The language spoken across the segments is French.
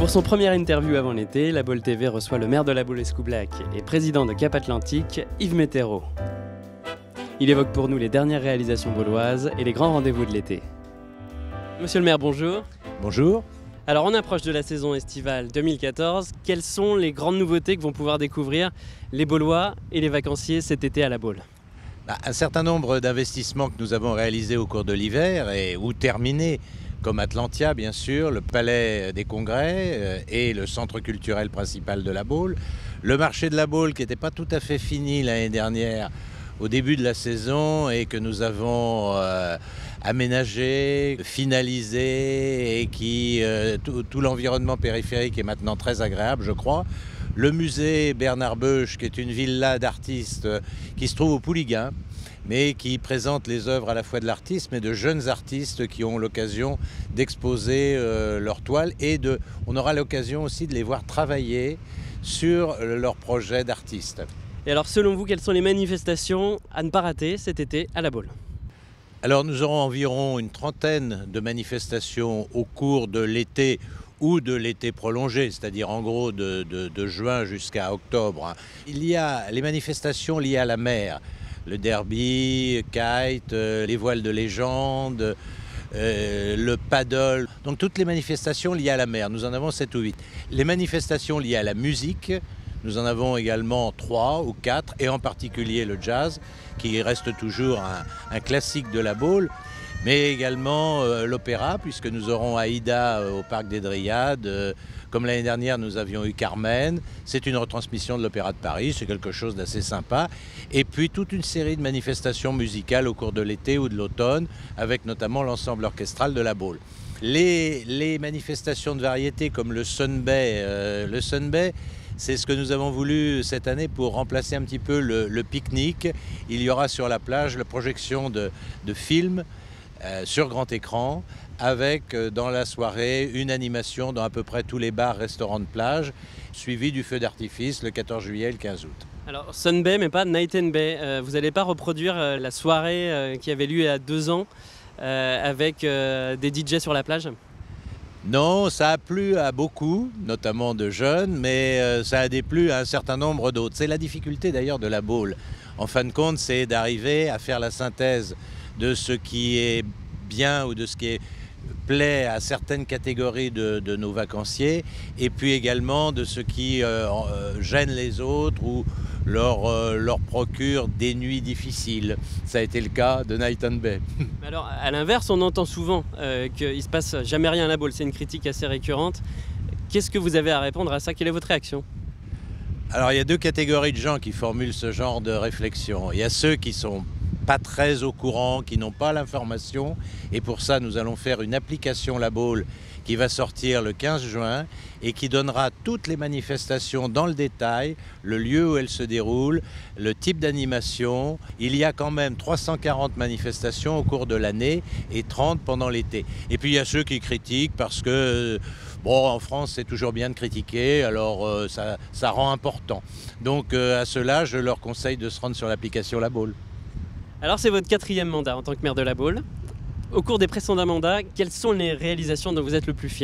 Pour son premier interview avant l'été, La Baule TV reçoit le maire de La Baule-Escoublac et président de Cap Atlantique, Yves Métaireau. Il évoque pour nous les dernières réalisations bauloises et les grands rendez-vous de l'été. Monsieur le maire, bonjour. Bonjour. Alors on approche de la saison estivale 2014. Quelles sont les grandes nouveautés que vont pouvoir découvrir les Baulois et les vacanciers cet été à La Baule ? Un certain nombre d'investissements que nous avons réalisés au cours de l'hiver ou terminés, comme Atlantia bien sûr, le Palais des Congrès et le centre culturel principal de La Baule. Le marché de La Baule qui n'était pas tout à fait fini l'année dernière au début de la saison et que nous avons aménagé, finalisé et qui tout l'environnement périphérique est maintenant très agréable, je crois. Le musée Bernard Beuge, qui est une villa d'artistes qui se trouve au Pouliguen, mais qui présente les œuvres à la fois de l'artiste, mais de jeunes artistes qui ont l'occasion d'exposer leurs toiles et on aura l'occasion aussi de les voir travailler sur leurs projets d'artistes. Et alors selon vous, quelles sont les manifestations à ne pas rater cet été à La Baule ? Alors nous aurons environ une trentaine de manifestations au cours de l'été ou de l'été prolongé, c'est-à-dire en gros de juin jusqu'à octobre. Il y a les manifestations liées à la mer, le derby, kite, les voiles de légende, le paddle, donc toutes les manifestations liées à la mer, nous en avons 7 ou 8. Les manifestations liées à la musique, nous en avons également 3 ou 4, et en particulier le jazz, qui reste toujours un classique de La Baule, mais également l'opéra, puisque nous aurons Aïda au Parc des Dryades. Comme l'année dernière, nous avions eu Carmen. C'est une retransmission de l'Opéra de Paris, c'est quelque chose d'assez sympa. Et puis toute une série de manifestations musicales au cours de l'été ou de l'automne, avec notamment l'ensemble orchestral de La Baule. Les manifestations de variété comme le Sun-Bay, c'est ce que nous avons voulu cette année pour remplacer un petit peu le pique-nique. Il y aura sur la plage la projection de films sur grand écran, avec dans la soirée une animation dans à peu près tous les bars, restaurants de plage, suivi du feu d'artifice le 14 juillet et le 15 août. Alors Sun Bay mais pas Night and Bay, vous n'allez pas reproduire la soirée qui avait lieu il y a 2 ans avec des DJ sur la plage ? Non, ça a plu à beaucoup, notamment de jeunes, mais ça a déplu à un certain nombre d'autres. C'est la difficulté d'ailleurs de La Baule. En fin de compte, c'est d'arriver à faire la synthèse de ce qui est bien ou de ce qui plaît à certaines catégories de nos vacanciers, et puis également de ce qui gêne les autres ou leur procure des nuits difficiles. Ça a été le cas de Night and Bay. Alors, à l'inverse, on entend souvent qu'il ne se passe jamais rien à La Baule. C'est une critique assez récurrente. Qu'est-ce que vous avez à répondre à ça ? Quelle est votre réaction ? Alors, il y a 2 catégories de gens qui formulent ce genre de réflexion. Il y a ceux qui sont pas très au courant, qui n'ont pas l'information, et pour ça nous allons faire une application La Baule qui va sortir le 15 juin et qui donnera toutes les manifestations dans le détail, le lieu où elles se déroulent, le type d'animation. Il y a quand même 340 manifestations au cours de l'année et 30 pendant l'été. Et puis il y a ceux qui critiquent parce que en France c'est toujours bien de critiquer, alors ça rend important. Donc à ceux-là, je leur conseille de se rendre sur l'application La Baule. Alors c'est votre 4e mandat en tant que maire de La Baule. Au cours des précédents mandats, quelles sont les réalisations dont vous êtes le plus fier ?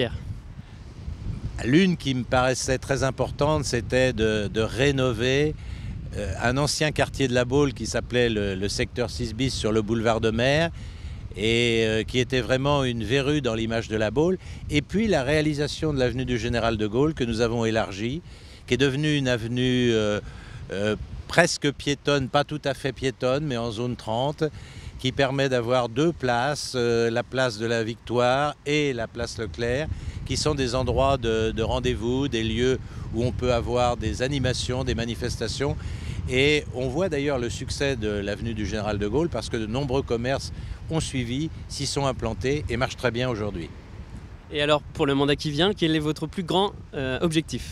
L'une qui me paraissait très importante, c'était de rénover un ancien quartier de La Baule qui s'appelait le secteur 6 bis sur le boulevard de Mer, et qui était vraiment une verrue dans l'image de La Baule. Et puis la réalisation de l'avenue du Général de Gaulle que nous avons élargie, qui est devenue une avenue presque piétonne, pas tout à fait piétonne, mais en zone 30, qui permet d'avoir 2 places, la place de la Victoire et la place Leclerc, qui sont des endroits de rendez-vous, des lieux où on peut avoir des animations, des manifestations. Et on voit d'ailleurs le succès de l'avenue du Général de Gaulle parce que de nombreux commerces ont suivi, s'y sont implantés et marchent très bien aujourd'hui. Et alors pour le mandat qui vient, quel est votre plus grand objectif ?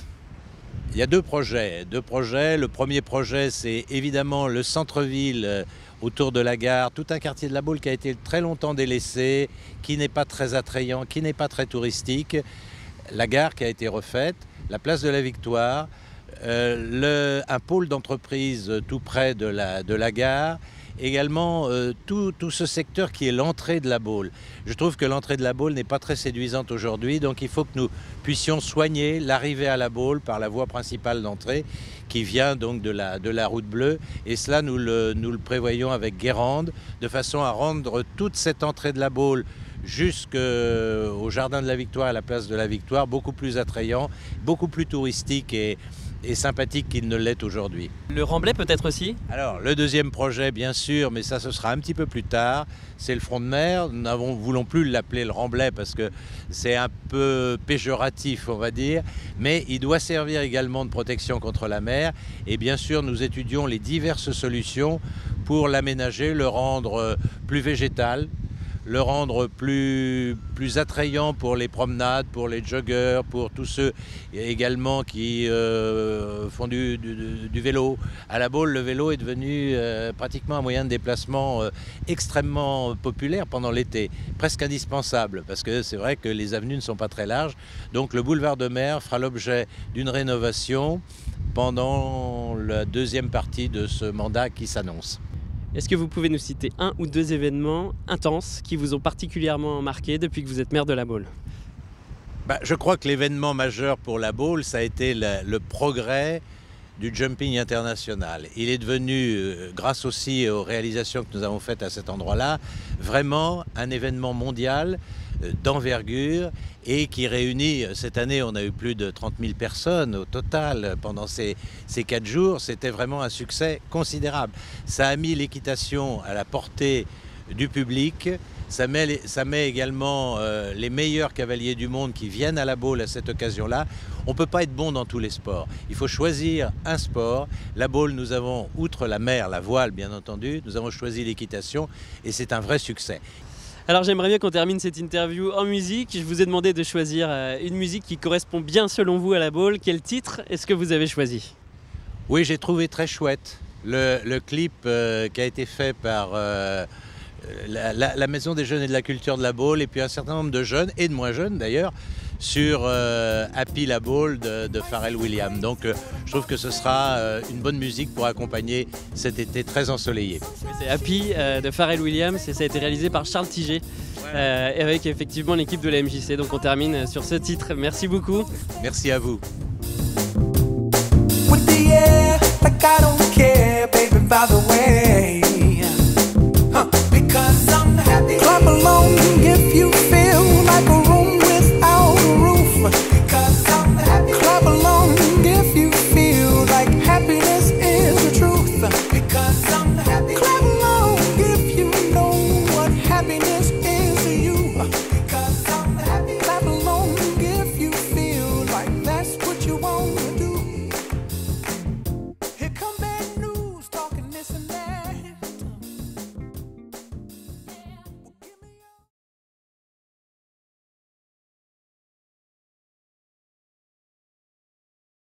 Il y a 2 projets. Le premier projet, c'est évidemment le centre-ville autour de la gare, tout un quartier de La Baule qui a été très longtemps délaissé, qui n'est pas très attrayant, qui n'est pas très touristique. La gare qui a été refaite, la place de la Victoire, un pôle d'entreprise tout près de la gare, également tout ce secteur qui est l'entrée de la Baule. Je trouve que l'entrée de la Baule n'est pas très séduisante aujourd'hui, donc il faut que nous puissions soigner l'arrivée à la Baule par la voie principale d'entrée qui vient donc de la route bleue, et cela nous le prévoyons avec Guérande, de façon à rendre toute cette entrée de la Baule jusqu'au Jardin de la Victoire et à la place de la Victoire beaucoup plus attrayant, beaucoup plus touristique et sympathique qu'il ne l'est aujourd'hui. Le remblai peut-être aussi? Alors le deuxième projet bien sûr, mais ça ce sera un petit peu plus tard, c'est le front de mer. Nous ne voulons plus l'appeler le remblai parce que c'est un peu péjoratif on va dire, mais il doit servir également de protection contre la mer, et bien sûr nous étudions les diverses solutions pour l'aménager, le rendre plus végétal, le rendre plus attrayant pour les promenades, pour les joggeurs, pour tous ceux également qui font du vélo. À la Baule, le vélo est devenu pratiquement un moyen de déplacement extrêmement populaire pendant l'été, presque indispensable, parce que c'est vrai que les avenues ne sont pas très larges. Donc le boulevard de Mer fera l'objet d'une rénovation pendant la deuxième partie de ce mandat qui s'annonce. Est-ce que vous pouvez nous citer un ou deux événements intenses qui vous ont particulièrement marqué depuis que vous êtes maire de la Baule? Je crois que l'événement majeur pour la Baule, ça a été le progrès du jumping international. Il est devenu, grâce aussi aux réalisations que nous avons faites à cet endroit-là, vraiment un événement mondial d'envergure et qui réunit, cette année on a eu plus de 30 000 personnes au total pendant ces 4 jours. C'était vraiment un succès considérable. Ça a mis l'équitation à la portée du public. Ça met également les meilleurs cavaliers du monde qui viennent à la Baule à cette occasion-là. On ne peut pas être bon dans tous les sports. Il faut choisir un sport. La Baule, nous avons, outre la mer, la voile bien entendu, nous avons choisi l'équitation et c'est un vrai succès. Alors j'aimerais bien qu'on termine cette interview en musique. Je vous ai demandé de choisir une musique qui correspond bien selon vous à la Baule. Quel titre est-ce que vous avez choisi? Oui, j'ai trouvé très chouette le clip qui a été fait par la Maison des Jeunes et de la Culture de la Baule, et puis un certain nombre de jeunes, et de moins jeunes d'ailleurs, sur Happy la Baule de Pharrell Williams. Donc je trouve que ce sera une bonne musique pour accompagner cet été très ensoleillé. C'est Happy de Pharrell Williams et ça a été réalisé par Charles Tiget avec effectivement l'équipe de la MJC. Donc on termine sur ce titre. Merci beaucoup. Merci à vous.